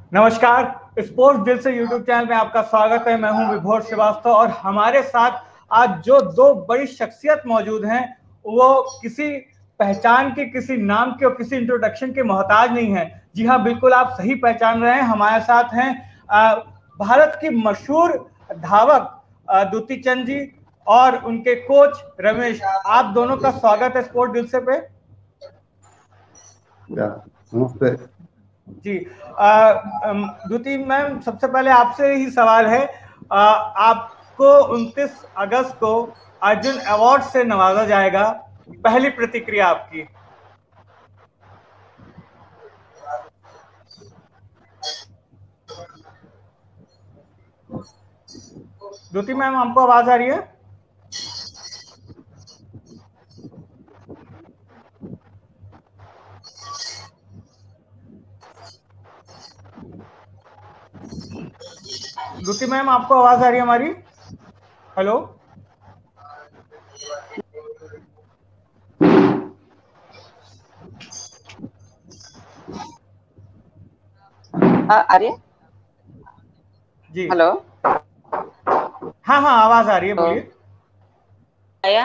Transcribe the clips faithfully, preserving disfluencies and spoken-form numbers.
नमस्कार, स्पोर्ट्स दिल से यूट्यूब चैनल में आपका स्वागत है। मैं हूं विभोर श्रीवास्तव और हमारे साथ आज जो दो बड़ी शख्सियत मौजूद हैं वो किसी पहचान के, किसी नाम के और किसी इंट्रोडक्शन के मोहताज नहीं है। जी हाँ, बिल्कुल आप सही पहचान रहे हैं। हमारे साथ हैं भारत की मशहूर धावक दुती चंद जी और उनके कोच रमेश। आप दोनों का स्वागत है स्पोर्ट्स दिल से पे। नमस्ते जी, द्युति मैम, सबसे पहले आपसे ही सवाल है, आ, आपको उनतीस अगस्त को अर्जुन अवार्ड से नवाजा जाएगा, पहली प्रतिक्रिया आपकी। द्युति मैम, आपको आवाज आ रही है? द्युति मैम, आपको आवाज आ रही है हमारी? हेलो, आ रही है जी? हेलो, हाँ हाँ, आवाज आ रही है, बोलिए। आया?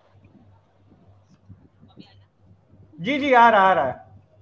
जी जी, आ रहा आ रहा है।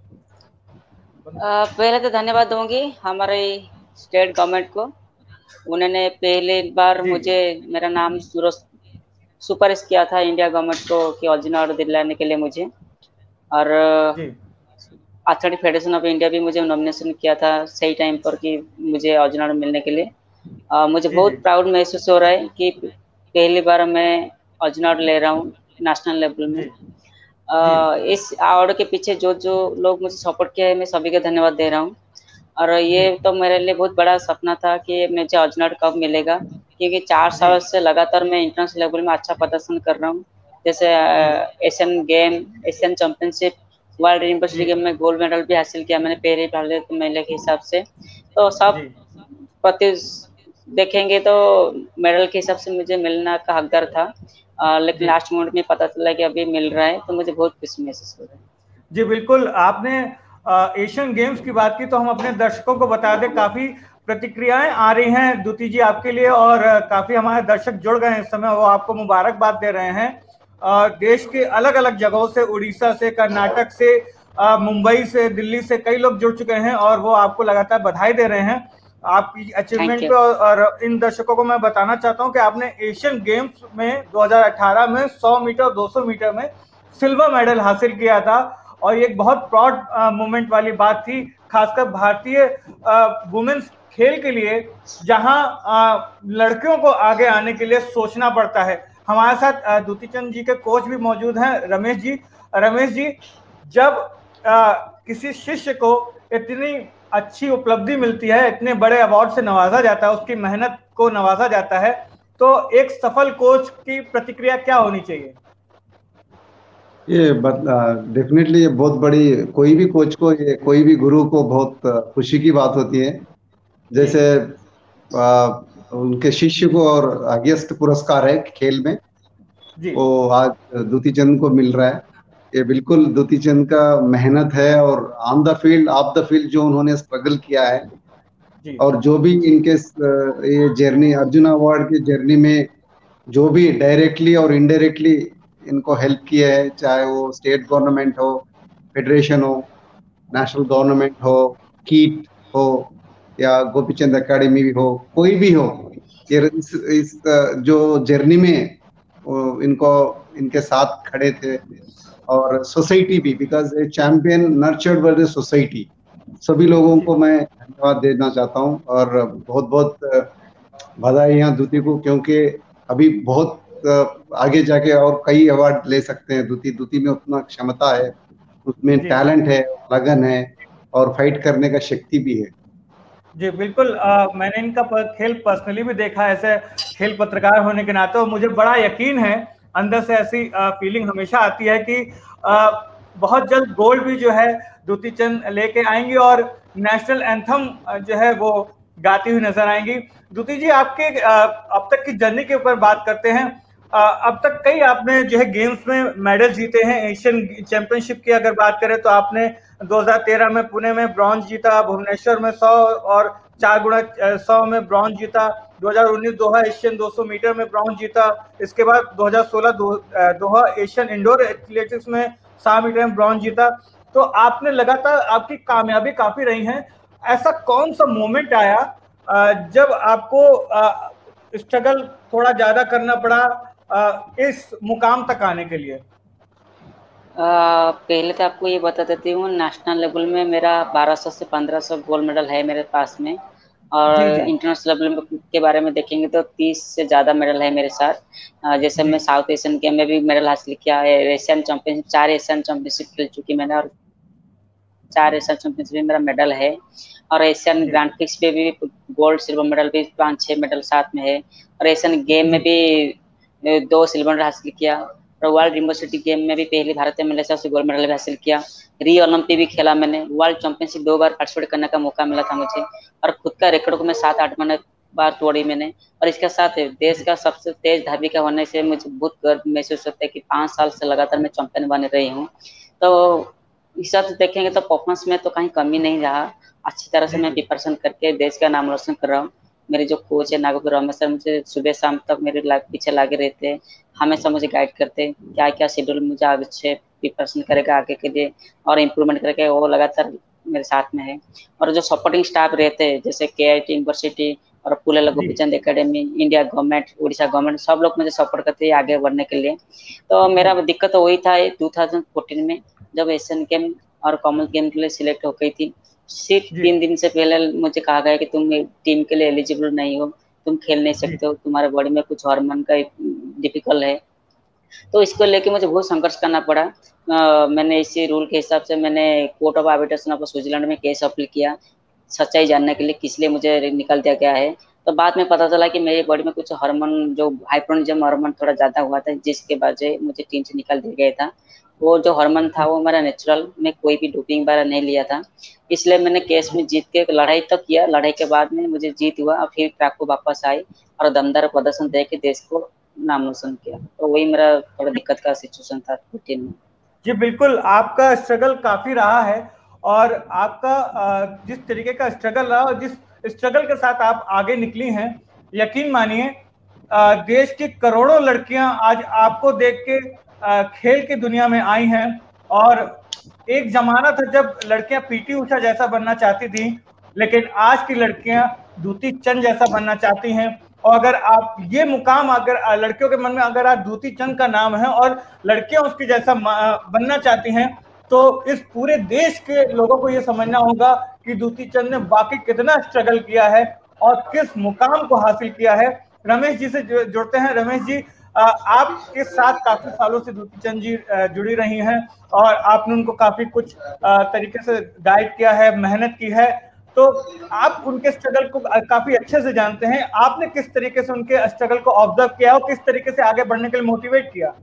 आ, पहले तो धन्यवाद दूंगी हमारे स्टेट गवर्नमेंट को। उन्होंने पहली बार मुझे मेरा नाम सुपरवाइज किया था इंडिया गवर्नमेंट को कि अर्जुन अवार्ड दिलाने के लिए मुझे, और एथलेटिक फेडरेशन ऑफ इंडिया भी मुझे नॉमिनेशन किया था सही टाइम पर कि मुझे अर्जुन अवार्ड मिलने के लिए। आ, मुझे जी, बहुत जी। प्राउड महसूस हो रहा है कि पहली बार मैं अर्जुन अवार्ड ले रहा हूँ नेशनल लेवल में। जी, आ, इस अवार्ड के पीछे जो जो लोग मुझे सपोर्ट किया है, मैं सभी को धन्यवाद दे रहा हूँ। और ये तो मेरे लिए बहुत बड़ा सपना था कि मुझे अर्जुन अवार्ड कब मिलेगा, क्योंकि चार साल से लगातार मैं इंटरनेशनल लेवल में अच्छा प्रदर्शन कर रहा हूँ। जैसे Asian game, Asian championship, world university game में गोल्ड मेडल भी हासिल किया मैंने पहले पहले तो महिला के हिसाब से। तो सब प्रति देखेंगे तो मेडल के हिसाब से मुझे मिलना का हकदार था, आ, लेकिन लास्ट मोमेंट में पता चला कि अभी मिल रहा है, तो मुझे बहुत खुशी महसूस हो रहा है। जी बिल्कुल, आपने एशियन गेम्स की बात की तो हम अपने दर्शकों को बता दें, काफी प्रतिक्रियाएं आ रही हैं द्युति जी आपके लिए और काफी हमारे दर्शक जुड़ गए हैं इस समय, वो आपको मुबारकबाद दे रहे हैं। देश के अलग अलग जगहों से, उड़ीसा से, कर्नाटक से, मुंबई से, दिल्ली से कई लोग जुड़ चुके हैं और वो आपको लगातार बधाई दे रहे हैं आपकी अचीवमेंट पे। और इन दर्शकों को मैं बताना चाहता हूं कि आपने एशियन गेम्स में दो हज़ार अठारह में सौ मीटर और दो सौ मीटर में सिल्वर मेडल हासिल किया था और ये एक बहुत प्राउड मोमेंट वाली बात थी, खासकर भारतीय वुमेन्स खेल के लिए, जहां लड़कियों को आगे आने के लिए सोचना पड़ता है। हमारे साथ द्युति चंद जी के कोच भी मौजूद हैं, रमेश जी। रमेश जी, जब आ, किसी शिष्य को इतनी अच्छी उपलब्धि मिलती है, इतने बड़े अवार्ड से नवाजा जाता है, उसकी मेहनत को नवाजा जाता है, तो एक सफल कोच की प्रतिक्रिया क्या होनी चाहिए? ये डेफिनेटली ये बहुत बड़ी, कोई भी कोच को, ये कोई भी गुरु को बहुत खुशी की बात होती है। जैसे आ, उनके शिष्य को और हाईएस्ट पुरस्कार है खेल में, वो आज द्युति चंद को मिल रहा है। ये बिल्कुल द्युति चंद का मेहनत है और on the field, off the field जो उन्होंने स्ट्रगल किया है, और जो भी इनके ये जर्नी, अर्जुन अवार्ड की जर्नी में जो भी डायरेक्टली और इनडायरेक्टली इनको हेल्प किया है, चाहे वो स्टेट गवर्नमेंट हो, फेडरेशन हो, नेशनल गवर्नमेंट हो, कीट हो या गोपीचंद एकेडमी हो, कोई भी हो, ये इस, इस जो जर्नी में इनको इनके साथ खड़े थे। और सोसाइटी भी, because a champion nurtured by the society, सभी लोगों को मैं धन्यवाद देना चाहता हूं और बहुत बहुत बधाइयां द्युति को, क्योंकि अभी बहुत आगे जाके और कई अवार्ड ले सकते हैं द्युति। द्युति में उतना क्षमता है, उसमें टैलेंट है, लगन है और फाइट करने का शक्ति भी है। जी बिल्कुल, आ, मैंने इनका खेल पर्सनली भी देखा है, ऐसे खेल पत्रकार होने के नाते, और मुझे बड़ा यकीन है, अंदर से ऐसी आ, फीलिंग हमेशा आती है कि आ, बहुत जल्द गोल्ड भी जो है द्युति चंद लेके आएंगी और नेशनल एंथम जो है वो गाती हुई नजर आएंगी। द्युति जी, आपके अब तक की जर्नी के ऊपर बात करते हैं। अब तक कई आपने जो है गेम्स में मेडल जीते हैं। एशियन चैंपियनशिप की अगर बात करें तो आपने दो हज़ार तेरह में पुणे में ब्रॉन्ज जीता, भुवनेश्वर में सौ और चार गुणा सौ में ब्रॉन्ज जीता, दो हज़ार उन्नीस दोहा एशियन दो सौ मीटर में ब्रॉन्ज जीता, इसके बाद दो हज़ार सोलह दो, दोहा एशियन इंडोर एथलेटिक्स में सौ मीटर में ब्रॉन्ज जीता। तो आपने लगातार, आपकी कामयाबी काफी रही है, ऐसा कौन सा मोमेंट आया जब आपको स्ट्रगल थोड़ा ज्यादा करना पड़ा इस मुकाम तक आने के लिए? आ, पहले तो आपको ये बता देती हूँ, नेशनल लेवल में मेरा बारह सौ से पंद्रह सौ गोल्ड मेडल है मेरे पास में, और इंटरनेशनल लेवल के बारे में देखेंगे तो तीस से ज़्यादा मेडल है मेरे साथ। जैसे मैं साउथ एशियन गेम में भी मेडल हासिल किया है, एशियन चैंपियनशिप, चार एशियन चैंपियनशिप खेल चुकी मैंने, और चार एशियन चैंपियनशिप में मेरा मेडल है, और एशियन ग्रैंड प्रिक्स पे भी गोल्ड सिल्वर मेडल भी पाँच छः मेडल साथ में है, और एशियन गेम में भी दो सिल्वर मेडल हासिल किया, और वर्ल्ड यूनिवर्सिटी गेम में भी पहली भारतीय महिला से गोल्ड मेडल भी हासिल किया। री ओलंपिक भी खेला मैंने, वर्ल्ड चैंपियनशिप दो बार पार्टिसिपेट करने का मौका मिला था मुझे, और खुद का रिकॉर्ड को मैं सात आठ महीने बार तोड़ी मैंने। और इसके साथ देश का सबसे तेज धाविका होने से मुझे बहुत गर्व महसूस होता है कि पाँच साल से लगातार मैं चैंपियन बन रही हूँ। तो इस हिसाब से देखेंगे तो परफॉर्मेंस में तो कहीं कमी नहीं रहा, अच्छी तरह से मैं प्रिपरेशन करके देश का नाम रोशन कर रहा हूँ। मेरे जो कोच है नागपुर रमेश सर, मुझे सुबह शाम तक मेरे पीछे लागे रहते हैं, हमेशा मुझे गाइड करते हैं क्या क्या शेड्यूल मुझे आगे से प्रिपरेशन करेगा आगे के लिए और इम्प्रूवमेंट करके, वो लगातार मेरे साथ में है। और जो सपोर्टिंग स्टाफ रहते हैं जैसे के आई टी यूनिवर्सिटी और Pullela Gopichand academy, India government, Orissa government, सब लोग मुझे सपोर्ट करते हैं आगे बढ़ने के लिए। तो मेरा दिक्कत वही था दो हज़ार चौदह में, जब एशियन गेम और कॉमन गेम के लिए सिलेक्ट हो गई थी, सिर्फ तीन दिन से पहले मुझे कहा गया कि तुम टीम के लिए एलिजिबल नहीं हो, तुम खेल नहीं सकते हो, तुम्हारे बॉडी में कुछ हार्मोन का डिफिकल्ट है। तो इसको लेके मुझे बहुत संघर्ष करना पड़ा। आ, मैंने इसी रूल के हिसाब से मैंने court of arbitration of Switzerland में केस अपील किया, सच्चाई जानने के लिए किस लिए मुझे निकाल दिया गया है। तो बाद में पता चला कि मेरी बॉडी में कुछ हार्मोन, जो हाइपोनिज्म हार्मोन थोड़ा ज़्यादा हुआ था, जिसके वजह मुझे टीम से निकाल दिया गया था। वो जो हार्मोन था वो मेरा नेचुरल, मैं कोई भी डोपिंग वगैरह नहीं लिया था, इसलिए मैंने केस में जीत के लड़ाई तो किया, लड़ाई के बाद में मुझे जीत हुआ और फिर ट्रैक को वापस आई और दमदार प्रदर्शन दे के देश को नाम रोशन किया। तो वही मेरा थोड़ा दिक्कत का सिचुएशन था रूटीन में। जी बिल्कुल, आपका स्ट्रगल काफी रहा है, और आपका जिस तरीके का स्ट्रगल रहा और जिस स्ट्रगल के साथ आप आगे निकली हैं, यकीन मानिए देश की करोड़ों लड़कियां आज आपको देख के खेल की दुनिया में आई हैं। और एक जमाना था जब लड़कियां पीटी उषा जैसा बनना चाहती थी, लेकिन आज की लड़कियां दूती चंद जैसा बनना चाहती हैं। और अगर आप ये मुकाम, अगर लड़कियों के मन में अगर आज दूती चंद का नाम है और लड़कियां उसकी जैसा बनना चाहती हैं, तो इस पूरे देश के लोगों को ये समझना होगा कि दूती चंद ने बाकी कितना स्ट्रगल किया है और किस मुकाम को हासिल किया है। रमेश जी से जुड़ते हैं। रमेश जी, आपके साथ काफी सालों से दूती चंद जी जुड़ी रही हैं और आपने उनको काफी कुछ तरीके से गाइड किया है, मेहनत की है, तो आप उनके स्ट्रगल को काफी अच्छे से जानते हैं। आपने किस तरीके से उनके स्ट्रगल को ऑब्जर्व किया और किस तरीके से आगे बढ़ने के लिए मोटिवेट किया?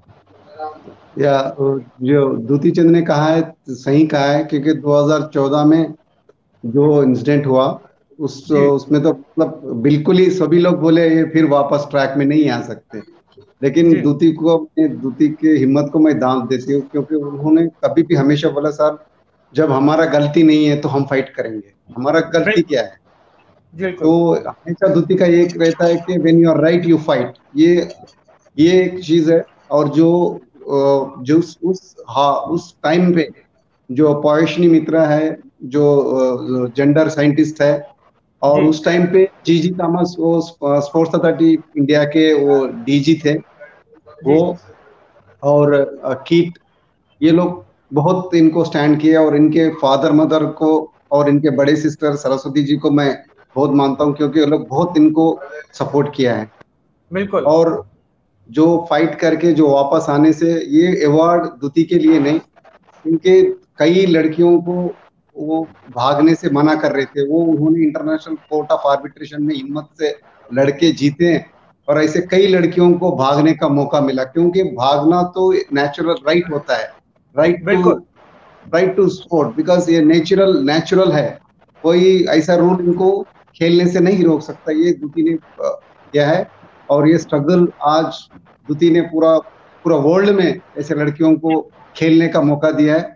या जो दूती चंद ने कहा है सही कहा है, क्योंकि दो हज़ार चौदह में जो इंसिडेंट हुआ उस उसमें तो मतलब बिल्कुल ही सभी लोग बोले ये फिर वापस ट्रैक में नहीं आ सकते, लेकिन दूती को, दूती के हिम्मत को मैं दांत देती हूँ, क्योंकि उन्होंने कभी भी हमेशा बोला सर जब हमारा गलती नहीं है तो हम फाइट करेंगे, हमारा गलती क्या है। तो हमेशा दूती का ये रहता है कि when you are right you fight, ये ये एक चीज है। और जो जो उस हाँ उस टाइम पे जो पॉयशनी मित्रा है, जो जेंडर साइंटिस्ट है, और उस टाइम पे जीजी थॉमस वो स्पोर्ट्स अथॉरिटी इंडिया के वो डीजी थे वो, और कीट, ये लोग बहुत इनको स्टैंड किया, और इनके फादर मदर को और इनके बड़े सिस्टर सरस्वती जी को मैं बहुत मानता हूँ, क्योंकि ये लोग बहुत इनको सपोर्ट किया है। बिल्कुल। और जो फाइट करके जो वापस आने से, ये अवार्ड दूती के लिए नहीं, इनके कई लड़कियों को वो भागने से मना कर रहे थे, वो उन्होंने इंटरनेशनल कोर्ट ऑफ आर्बिट्रेशन में हिम्मत से लड़के जीते, और ऐसे कई लड़कियों को भागने का मौका मिला, क्योंकि भागना तो नेचुरल राइट होता है, right to right to sport, because ये नेचुरल नेचुरल है, कोई ऐसा रूल इनको खेलने से नहीं रोक सकता। ये दूती ने किया है, और ये स्ट्रगल आज दूती ने पूरा पूरा वर्ल्ड में ऐसे लड़कियों को खेलने का मौका दिया है।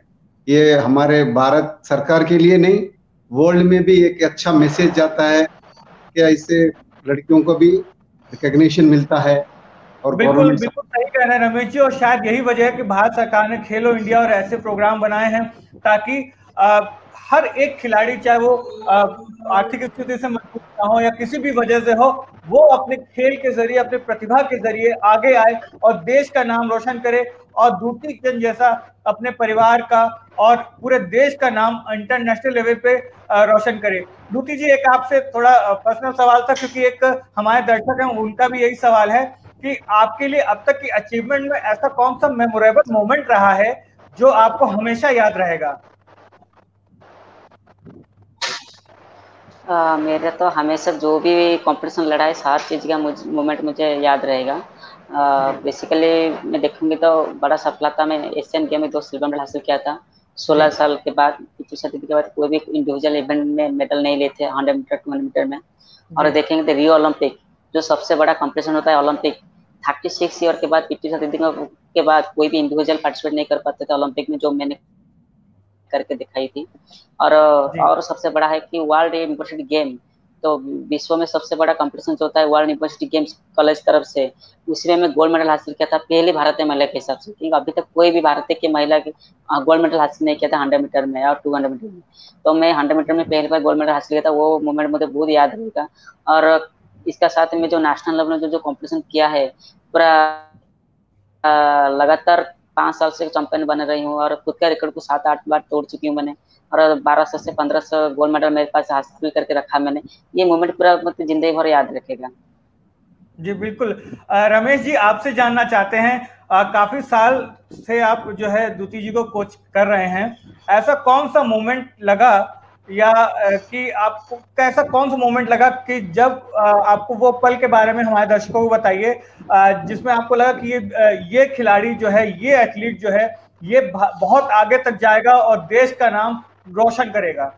ये हमारे भारत सरकार के लिए नहीं, वर्ल्ड में भी एक अच्छा मैसेज जाता है कि ऐसे लड़कियों को भी रिकॉग्निशन मिलता है। और बिल्कुल गवर्नमेंट बिल्कुल सही कह रहे हैं रमेश जी, और शायद यही वजह है कि भारत सरकार ने खेलो इंडिया और ऐसे प्रोग्राम बनाए हैं ताकि आ, हर एक खिलाड़ी, चाहे वो आ, आर्थिक स्थिति से मजबूत ना हो या किसी भी वजह से हो, वो अपने खेल के जरिए, अपने प्रतिभा के जरिए आगे आए और देश का नाम रोशन करे, और दूती चंद जैसा अपने परिवार का और पूरे देश का नाम इंटरनेशनल लेवल पे रोशन करे। दूती जी, एक आपसे थोड़ा पर्सनल सवाल था, क्योंकि एक हमारे दर्शक हैं, उनका भी यही सवाल है कि आपके लिए अब तक की अचीवमेंट में ऐसा कौन सा मेमोरेबल मोमेंट रहा है जो आपको हमेशा याद रहेगा? आ, मेरा तो हमेशा जो भी कंपटीशन लड़ा है, हर चीज़ का मुझे मोमेंट मुझे याद रहेगा। बेसिकली मैं देखूंगी तो बड़ा सफलता में एशियन गेम में दो सिल्वर मेडल हासिल किया था सोलह साल के बाद। पीछे शादी के बाद कोई भी इंडिविजुअल इवेंट में मेडल नहीं लेते hundred metre two hundred metre में। और देखेंगे तो रियो ओलंपिक जो सबसे बड़ा कंपटीशन होता है ओलंपिक, थर्टी सिक्स ईयर के बाद पीटी शादी के बाद कोई भी इंडिविजुअल पार्टिसिपेट नहीं कर पाते थे ओलंपिक में, जो मैंने करके दिखाई थी। और और सबसे बड़ा है कि वर्ल्ड यूनिवर्सिटी गेम, तो विश्व में सबसे बड़ा कंपटीशन जो होता है वर्ल्ड यूनिवर्सिटी गेम्स कॉलेज तरफ से, उसमें मैं गोल्ड मेडल हासिल किया था, पहली भारतीय महिला के हिसाब से, क्योंकि अभी तक कोई भी भारतीय की महिला की गोल्ड मेडल हासिल नहीं किया था हंड्रेड मीटर में और टू हंड्रेड मीटर में। तो मैं हंड्रेड मीटर में पहली बार गोल्ड मेडल हासिल किया था, वो मोमेंट मुझे बहुत याद रहेगा। और इसका साथ में जो नेशनल लेवल में जो जो कॉम्पिटिशन किया है, पूरा लगातार पाँच साल से चैंपियन बन रही हूँ और खुद का रिकॉर्ड को सात आठ बार तोड़ चुकी हूँ मैंने, और बारह सौ से पंद्रह सौ गोल्ड मेडल मेरे पास हासिल करके रखा मैंने। ये मोमेंट पूरा मतलब जिंदगी भर याद रखेगा। जी बिल्कुल। रमेश जी, आपसे जानना चाहते हैं, आ, काफी साल से आप जो है दूती जी को कोच कर रहे हैं, ऐसा कौन सा मोमेंट लगा या कि आपको कैसा कौन सा मोमेंट लगा कि जब आ, आपको वो पल के बारे में हमारे दर्शकों को बताइए, जिसमें आपको लगा कि ये ये खिलाड़ी जो है, ये एथलीट जो है, ये बहुत आगे तक जाएगा और देश का नाम रोशन करेगा?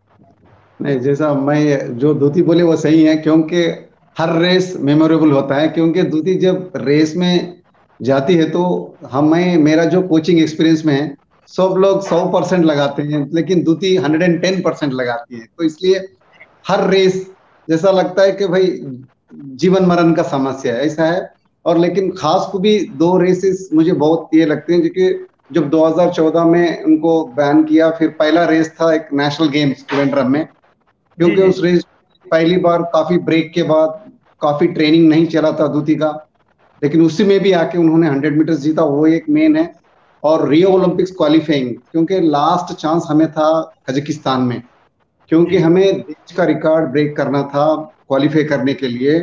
नहीं, जैसा मैं जो दूती बोले वो सही है, क्योंकि हर रेस मेमोरेबल होता है। क्योंकि दूती जब रेस में जाती है तो हमें, मेरा जो कोचिंग एक्सपीरियंस में है, सब लोग सौ परसेंट लगाते हैं, लेकिन दूती हंड्रेड एंड टेन परसेंट लगाती है। तो इसलिए हर रेस जैसा लगता है कि भाई जीवन मरण का समस्या है, ऐसा है। और लेकिन खास को भी दो रेसेस मुझे बहुत ये लगते हैं, क्योंकि जब दो हज़ार चौदह में उनको बैन किया, फिर पहला रेस था एक नेशनल गेम्स ट्रिवेंड्रम में, क्योंकि उस रेस पहली बार काफी ब्रेक के बाद काफी ट्रेनिंग नहीं चला था दूती का, लेकिन उसी में भी आके उन्होंने हंड्रेड मीटर जीता, वो एक मेन है। और रियो ओलंपिक्स क्वालिफाइंग, क्योंकि लास्ट चांस हमें था कजाकिस्तान में, क्योंकि हमें देश का रिकॉर्ड ब्रेक करना था क्वालिफाई करने के लिए।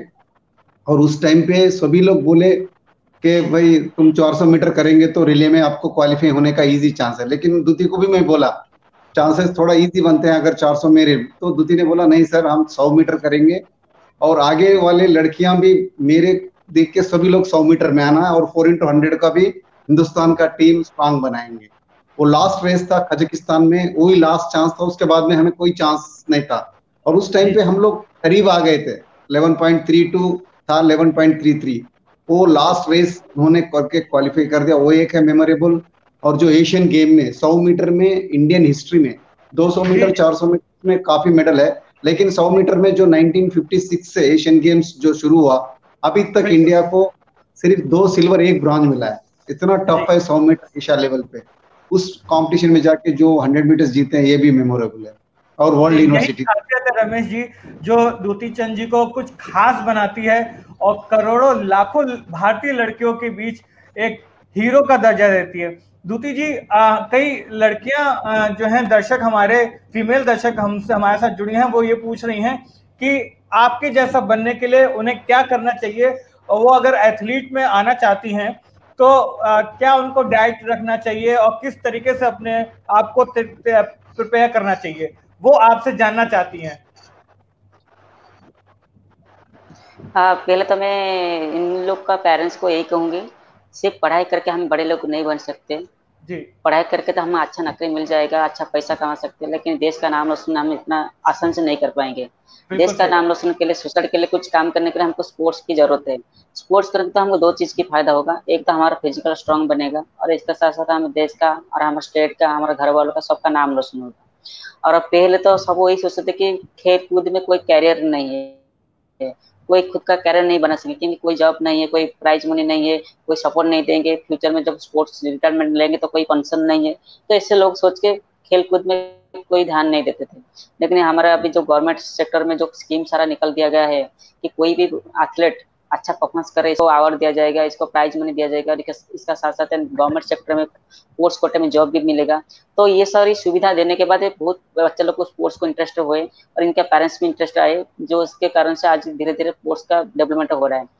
और उस टाइम पे सभी लोग बोले कि भाई तुम चार सौ मीटर करेंगे तो रिले में आपको क्वालिफाई होने का इजी चांस है। लेकिन दूती को भी मैं बोला चांसेस थोड़ा इजी बनते हैं अगर चार सौ मेरे, तो दूती ने बोला नहीं सर, हम सौ मीटर करेंगे और आगे वाले लड़कियां भी मेरे देख के सभी लोग सौ मीटर में आना है, और फोर इंटू हंड्रेड का भी हिंदुस्तान का टीम स्ट्रांग बनाएंगे। वो लास्ट रेस था कजाकिस्तान में, वही लास्ट चांस था, उसके बाद में हमें कोई चांस नहीं था। और उस टाइम पे हम लोग करीब आ गए थे, इलेवन पॉइंट थ्री टू था, इलेवन पॉइंट थ्री थ्री, वो लास्ट रेस उन्होंने करके क्वालिफाई कर दिया, वो एक है मेमोरेबल। और जो एशियन गेम में सौ मीटर में इंडियन हिस्ट्री में दो सौ मीटर चार सौ मीटर में काफी मेडल है, लेकिन सौ मीटर में जो नाइनटीन फिफ्टी सिक्स से एशियन गेम्स जो शुरू हुआ, अभी तक इंडिया को सिर्फ दो सिल्वर एक ब्रॉन्ज मिला है। इतना टफ है सौ मीटर एशिया लेवल पे, उस कंपटीशन में जाके जो हंड्रेड मीटर्स जीते हैं, ये भी मेमोरेबल है। और वर्ल्ड यूनिवर्सिटी रमेश जी, जो दूती चंद जी को कुछ खास बनाती है और करोड़ों लाखों भारतीय लड़कियों के बीच एक हीरो का दर्जा देती है। दूती जी, आ, कई लड़कियां आ, जो हैं दर्शक, हमारे फीमेल दर्शक हमसे हमारे साथ जुड़ी हैं, वो ये पूछ रही हैं कि आपके जैसा बनने के लिए उन्हें क्या करना चाहिए, और वो अगर एथलीट में आना चाहती हैं तो आ, क्या उनको डाइट रखना चाहिए और किस तरीके से अपने आप को प्रिपेयर करना चाहिए, वो आपसे जानना चाहती हैं। हाँ, पहले तो मैं इन लोग का पेरेंट्स को यही कहूंगी, सिर्फ पढ़ाई करके हम बड़े लोग नहीं बन सकते। जी पढ़ाई करके तो हमें अच्छा नौकरी मिल जाएगा, अच्छा पैसा कमा सकते हैं, लेकिन देश का नाम रोशन हम इतना आसान से नहीं कर पाएंगे। देश बिल्कुल का सही नाम बात। रोशन के लिए, सोसाइटी के लिए कुछ काम करने के लिए हमको स्पोर्ट्स की जरूरत है। स्पोर्ट्स करेंगे तो हमको दो चीज की फायदा होगा, एक तो हमारा फिजिकल स्ट्रांग बनेगा, और इसके साथ साथ हमें देश का और हमारे स्टेट का, हमारे घर वालों का, सबका नाम रोशन होगा। और अब पहले तो सब वही सोचते थे कि खेल कूद में कोई कैरियर नहीं है, कोई खुद का कैरियर नहीं बना सके, क्योंकि कोई जॉब नहीं है, कोई प्राइज मनी नहीं है, कोई सपोर्ट नहीं देंगे, फ्यूचर में जब स्पोर्ट्स रिटायरमेंट लेंगे तो कोई पेंशन नहीं है। तो इससे लोग सोच के खेल कूद में कोई ध्यान नहीं देते थे। लेकिन हमारा अभी जो गवर्नमेंट सेक्टर में जो स्कीम सारा निकल दिया गया है कि कोई भी एथलीट अच्छा परफॉर्मेंस करे, इसको अवार्ड दिया जाएगा, इसको प्राइज मनी दिया जाएगा, और इसका साथ साथ गवर्नमेंट सेक्टर में स्पोर्ट्स कोटे में जॉब भी मिलेगा। तो ये सारी सुविधा देने के बाद बहुत बच्चे लोग को स्पोर्ट्स को इंटरेस्ट हुए, और इनके पेरेंट्स भी इंटरेस्ट आए, जो इसके कारण से आज धीरे धीरे स्पोर्ट्स का डेवलपमेंट हो रहा है।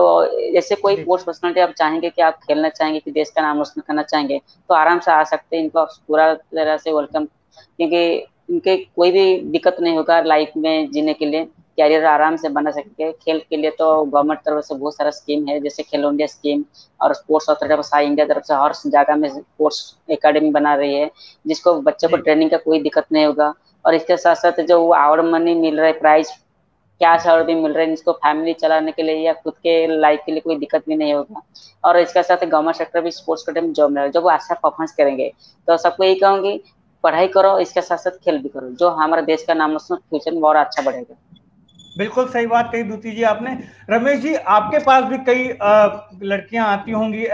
तो ऐसे कोई जी स्पोर्ट्स पर्सनालिटी आप चाहेंगे कि आप खेलना चाहेंगे, कि देश का नाम रोशन करना चाहेंगे, तो आराम से आ सकते हैं, इनको पूरा तरह से वेलकम, क्योंकि इनके कोई भी दिक्कत नहीं होगा लाइफ में जीने के लिए, कैरियर आराम से बना सकते हैं। खेल के लिए तो गवर्नमेंट तरफ से बहुत सारा स्कीम है, जैसे खेलो इंडिया स्कीम, और स्पोर्ट्स अथॉरिटी ऑफ इंडिया तरफ से हर जगह में स्पोर्ट्स एकेडमी बना रही है, जिसको बच्चे को जी ट्रेनिंग का कोई दिक्कत नहीं होगा। और इसके साथ साथ जो अवार्ड मनी मिल रहा है, प्राइज कैश अवार्ड भी मिल रहे हैं, जिसको फैमिली चलाने के लिए या खुद के लाइफ के लिए कोई दिक्कत भी नहीं होगा। और इसके साथ गवर्नमेंट सेक्टर भी स्पोर्ट्स कोटे में जॉब मिल रहा है, जब वो अच्छा परफॉर्मेंस करेंगे तो सबको यही कहूंगी, पढ़ाई करो, इसके साथ साथ खेल भी करो, जो हमारे देश का नाम रोशन फ्यूचर में और अच्छा बढ़ेगा। बिल्कुल सही बात कही दूती जी आपने। रमेश जी, आपके पास भी कई लड़कियां आती होंगी,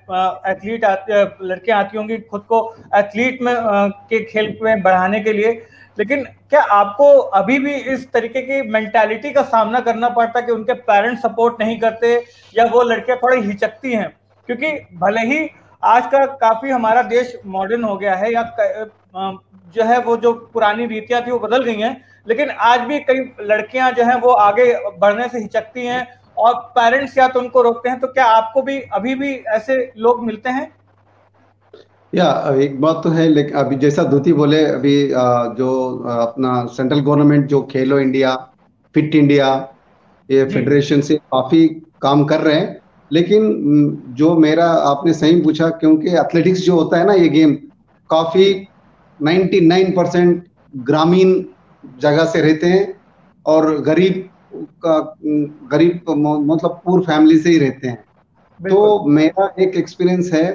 एथलीट लड़कियां आती होंगी खुद को एथलीट में आ, के खेल में बढ़ाने के लिए, लेकिन क्या आपको अभी भी इस तरीके की मेंटालिटी का सामना करना पड़ता है कि उनके पेरेंट्स सपोर्ट नहीं करते, या वो लड़कियां थोड़ी हिचकती हैं? क्योंकि भले ही आज का काफी हमारा देश मॉडर्न हो गया है, या जो है वो जो पुरानी रीतियां थी वो बदल गई हैं, लेकिन आज भी कई लड़कियां जो हैं वो आगे बढ़ने से हिचकती हैं, और पेरेंट्स या तो उनको रोकते हैं। तो क्या आपको भी अभी भी ऐसे लोग मिलते हैं? या एक बात तो है, लेकिन अभी जैसा दूती बोले, अभी जो अपना सेंट्रल गवर्नमेंट जो खेलो इंडिया, फिट इंडिया, ये फेडरेशन से काफी काम कर रहे हैं। लेकिन जो मेरा, आपने सही पूछा, क्योंकि एथलेटिक्स जो होता है ना, ये गेम काफी निन्यानवे परसेंट ग्रामीण जगह से रहते हैं, और गरीब का गरीब मतलब पूर फैमिली से ही रहते हैं। तो मेरा एक एक्सपीरियंस है,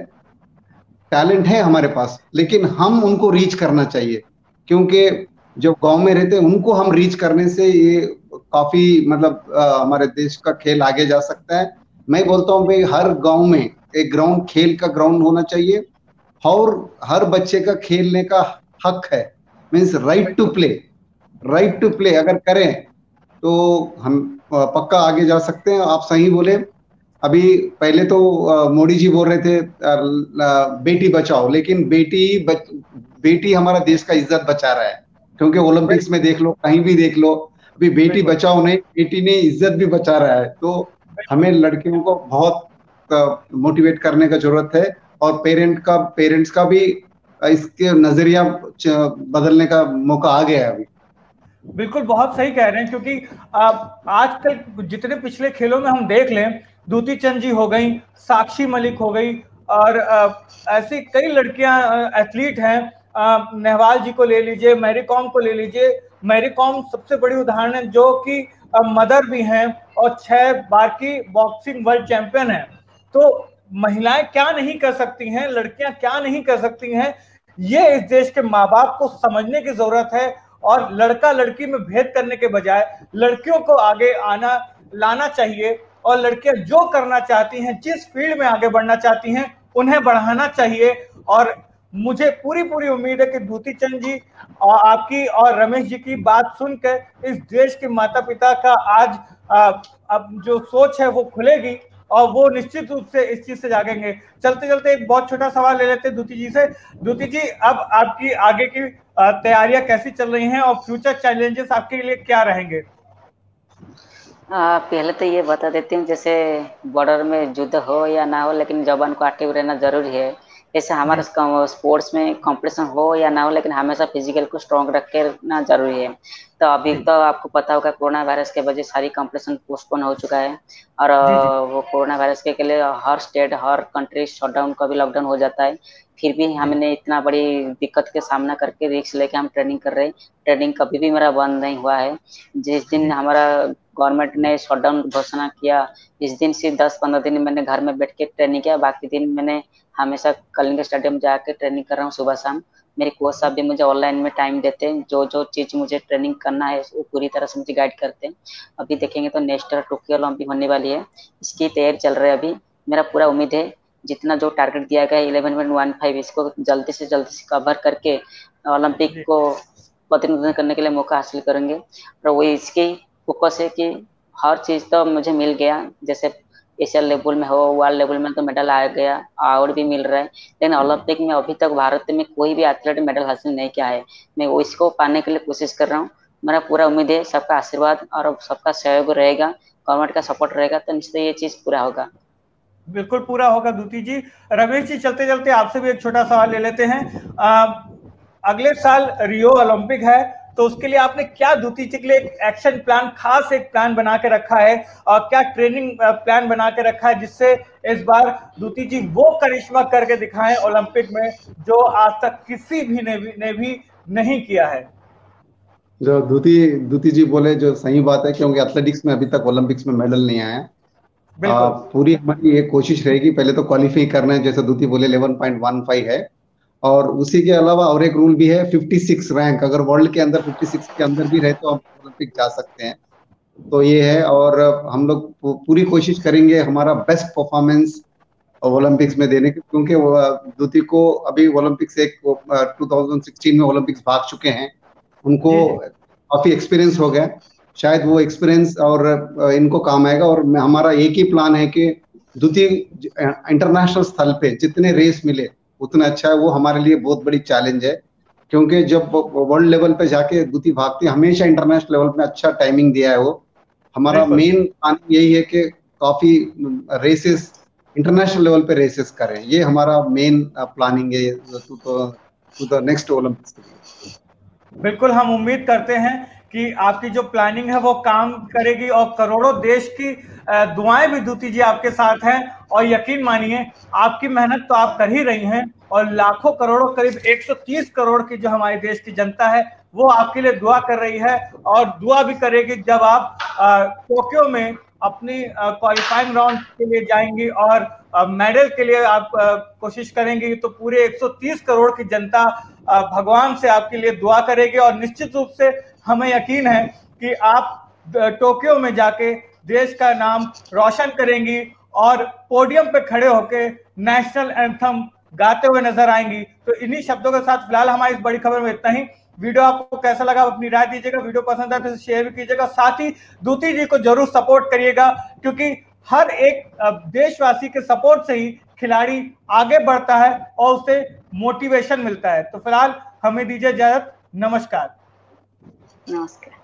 टैलेंट है हमारे पास, लेकिन हम उनको रीच करना चाहिए, क्योंकि जो गांव में रहते हैं उनको हम रीच करने से ये काफी मतलब आ, हमारे देश का खेल आगे जा सकता है। मैं बोलता हूँ भाई, हर गांव में एक ग्राउंड, खेल का ग्राउंड होना चाहिए, और हर बच्चे का खेलने का हक है, means right to play. Right to play अगर करें तो हम पक्का आगे जा सकते हैं। आप सही बोले, अभी पहले तो मोदी जी बोल रहे थे बेटी बचाओ, लेकिन बेटी बच, बेटी हमारा देश का इज्जत बचा रहा है, क्योंकि ओलंपिक्स में देख लो, कहीं भी देख लो, अभी बेटी बचाओ नहीं, बेटी ने इज्जत भी बचा रहा है। तो हमें लड़कियों को बहुत मोटिवेट करने का जरूरत है, और पेरेंट का पेरेंट्स का भी इसके नजरिया बदलने का मौका आ गया है अभी। बिल्कुल, बहुत सही कह रहे हैं, क्योंकि आजकल जितने पिछले खेलों में हम देख लें, दूती चंद जी हो गई, साक्षी मलिक हो गई, और ऐसी कई लड़कियां एथलीट हैं, नेहवाल जी को ले लीजिए, मैरी कॉम को ले लीजिए। मैरी कॉम सबसे बड़ी उदाहरण है, जो कि मदर भी हैं और छह बार की बॉक्सिंग वर्ल्ड चैंपियन है। तो महिलाएं क्या नहीं कर सकती हैं, लड़कियां क्या नहीं कर सकती हैं, ये इस देश के माँ बाप को समझने की जरूरत है। और लड़का लड़की में भेद करने के बजाय लड़कियों को आगे आना लाना चाहिए, और लड़कियां जो करना चाहती हैं, जिस फील्ड में आगे बढ़ना चाहती हैं, उन्हें बढ़ाना चाहिए। और मुझे पूरी पूरी उम्मीद है कि दूती चंद जी और आपकी और रमेश जी की बात सुनकर इस देश के माता पिता का आज आ, अब जो सोच है वो खुलेगी, और वो निश्चित रूप से इस चीज से जागेंगे। चलते चलते एक बहुत छोटा सवाल ले लेते हैं दूती जी से। दूती जी, अब आपकी आगे की तैयारियां कैसी चल रही हैं, और फ्यूचर चैलेंजेस आपके लिए क्या रहेंगे? आ, पहले तो ये बता देती हूँ, जैसे बॉर्डर में युद्ध हो या ना हो, लेकिन जवान को एक्टिव रहना जरूरी है, ऐसे हमारे स्पोर्ट्स में कंपटीशन हो या ना हो, लेकिन हमेशा फिजिकल को स्ट्रॉन्ग रख के रखना जरूरी है। तो अभी तो आपको पता होगा कोरोना वायरस के वजह सारी कंपटीशन पोस्टपोन हो चुका है, और जी जी वो कोरोना वायरस के लिए हर स्टेट हर कंट्री शटडाउन, कभी लॉकडाउन हो जाता है। फिर भी हमने इतना बड़ी दिक्कत के सामना करके रिस्क लेके हम ट्रेनिंग कर रहे हैं। ट्रेनिंग कभी भी मेरा बंद नहीं हुआ है। जिस दिन हमारा गवर्नमेंट ने शटडाउन घोषणा किया, इस दिन से दस पंद्रह दिन मैंने घर में बैठ के ट्रेनिंग किया, बाकी दिन मैंने हमेशा कलिंग स्टेडियम जाके ट्रेनिंग कर रहा हूँ सुबह शाम। मेरे कोच साहब भी मुझे ऑनलाइन में टाइम देते हैं, जो जो चीज़ मुझे ट्रेनिंग करना है वो पूरी तरह से मुझे गाइड करते हैं। अभी देखेंगे तो नेक्स्ट टोक्यो ओलंपिक होने वाली है, इसकी तैयारी चल रही है अभी। मेरा पूरा उम्मीद है जितना जो टारगेट दिया गया है इलेवन पॉइंट वन फाइव, इसको जल्दी से जल्दी से कवर करके ओलंपिक को प्रतिनिधित्व करने के लिए मौका हासिल करेंगे। और वो इसकी फोकस है कि हर चीज़ तो मुझे मिल गया, जैसे एशियन लेवल में हो, वर्ल्ड लेवल में तो मेडल आ गया, अवार्ड भी मिल रहा है, लेकिन ओलंपिक में अभी तक भारत में कोई भी एथलीट मेडल हासिल नहीं किया है। मैं वो इसको पाने के लिए कोशिश कर रहा हूँ। मेरा पूरा उम्मीद है सबका आशीर्वाद और सबका सहयोग रहेगा, गवर्नमेंट का सपोर्ट रहेगा, तो निश्चित ये चीज़ पूरा होगा। बिल्कुल पूरा होगा दूती जी। रमेश जी, चलते चलते आपसे भी एक छोटा सवाल ले लेते हैं। आ, अगले साल रियो ओलंपिक है, तो उसके लिए आपने क्या दूती जी के लिए एक एक्शन प्लान, खास एक प्लान बना के रखा है, और क्या ट्रेनिंग प्लान बना के रखा है जिससे इस बार दूती जी वो करिश्मा करके दिखाएं ओलंपिक में जो आज तक किसी भी ने भी, ने भी नहीं किया है? जो दूती दूती जी बोले जो सही बात है, क्योंकि एथलेटिक्स में अभी तक ओलंपिक्स में मेडल नहीं आया है। आ, पूरी हमारी ये कोशिश रहेगी, पहले तो क्वालिफाई करना है, जैसे दूती बोले इलेवन पॉइंट वन फाइव है, और उसी के अलावा और एक रूल भी है छप्पन रैंक, अगर वर्ल्ड के अंदर छप्पन के अंदर भी रहे तो हम ओलंपिक जा सकते हैं। तो ये है, और हम लोग पूरी कोशिश करेंगे हमारा बेस्ट परफॉर्मेंस ओलंपिक्स में देने की, क्योंकि दूती को अभी ओलंपिक्स एक टू थाउजेंड सिक्सटीन में ओलंपिक्स भाग चुके हैं, उनको काफी एक्सपीरियंस हो गया, शायद वो एक्सपीरियंस और इनको काम आएगा। और हमारा एक ही प्लान है कि दूती इंटरनेशनल स्थल पे जितने रेस मिले उतना अच्छा है। वो हमारे लिए बहुत बड़ी चैलेंज है, क्योंकि जब वर्ल्ड लेवल पे जाके दूती भागती है, हमेशा इंटरनेशनल लेवल पे अच्छा टाइमिंग दिया है वो। हमारा मेन प्लान यही है कि काफी रेसेस इंटरनेशनल लेवल पे रेसेस करें, ये हमारा मेन प्लानिंग है टू द नेक्स्ट ओलंपिक्स। बिल्कुल, हम उम्मीद करते हैं कि आपकी जो प्लानिंग है वो काम करेगी, और करोड़ों देश की दुआएं भी दूती जी आपके साथ हैं। और यकीन मानिए आपकी मेहनत तो आप कर ही रही हैं, और लाखों करोड़ों, करीब एक सौ तीस करोड़ की जो हमारे देश की जनता है वो आपके लिए दुआ कर रही है, और दुआ भी करेगी जब आप टोक्यो में अपनी क्वालिफाइंग राउंड के लिए जाएंगी और मेडल के लिए आप कोशिश करेंगी, तो पूरे एक सौ तीस करोड़ की जनता भगवान से आपके लिए दुआ करेगी। और निश्चित रूप से हमें यकीन है कि आप टोक्यो में जाके देश का नाम रोशन करेंगी और पोडियम पे खड़े होके नेशनल एंथम गाते हुए नजर आएंगी। तो इन्हीं शब्दों के साथ फिलहाल हमारी इस बड़ी खबर में इतना ही। वीडियो आपको कैसा लगा अपनी राय दीजिएगा, वीडियो पसंद आए तो शेयर भी कीजिएगा, साथ ही दूती जी को जरूर सपोर्ट करिएगा, क्योंकि हर एक देशवासी के सपोर्ट से ही खिलाड़ी आगे बढ़ता है और उसे मोटिवेशन मिलता है। तो फिलहाल हमें दीजिए इजाजत, नमस्कार। नमस्कार।